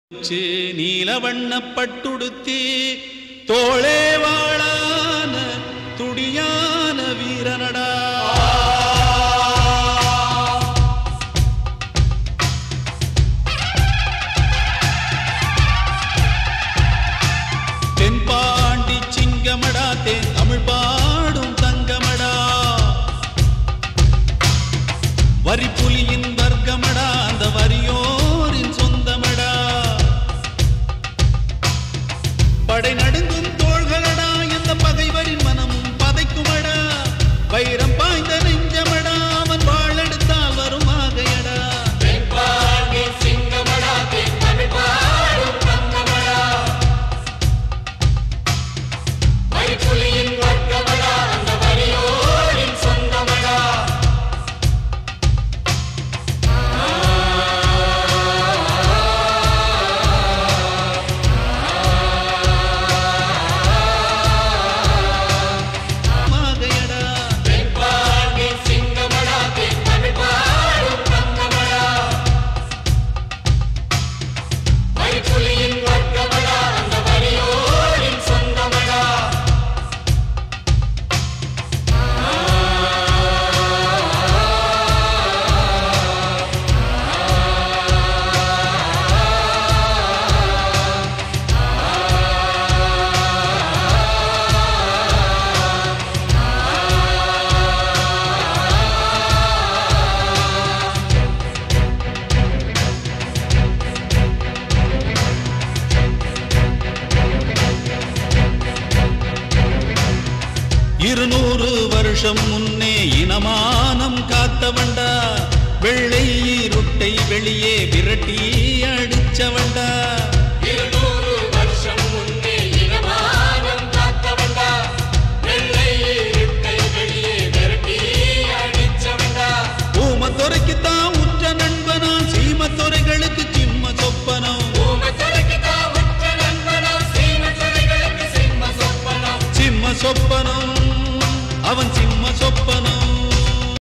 நீலவண்ண பட்டுடுத்தி தோளே வாழான துடியான வீரனடா தென்பாண்டி சிங்கமடா தேன் தமிழ் பாடும் தங்கமடா வரி புலியின் வர்க்கமடா அந்த வரியோரின் சொந்தமடா படை நடுங்கும் தோள்களடா எந்த பகைவரின் மனமும் பதைக்குமடா வைரம் பாய்ந்த நெஞ்சமடா அவன் வாழெடுத்தால் வரும் ஆகையடா தென்பாண்டி சிங்கமடா தேன் தமிழ் பாடும் தங்கமடா வரி புலியின் வர்க்கமடா அந்த வரியோரின் சொந்தமடா இருநூறு வருஷம் முன்னே இனமானம் காத்தவண்டா வெள்ளை இருட்டை வெளியே விரட்டி அடிச்சவண்டா 200 வருஷம் முன்னே இனமானம் காத்தவண்டா வெள்ளை இருட்டை வெளியே விரட்டி அடிச்சவண்டா ஊமத்துறைக்குத்தான் உற்ற நண்பனா சீமத்துறைகளுக்கு சிம்ம சொப்பனம் ஊமத்துறைக்குத்தான் உற்ற நண்பனா சீமத்துறைகளுக்கு சிம்ம சொப்பனம் சிம்ம சொப்பனம் அவன் சிம்ம சொப்பனம்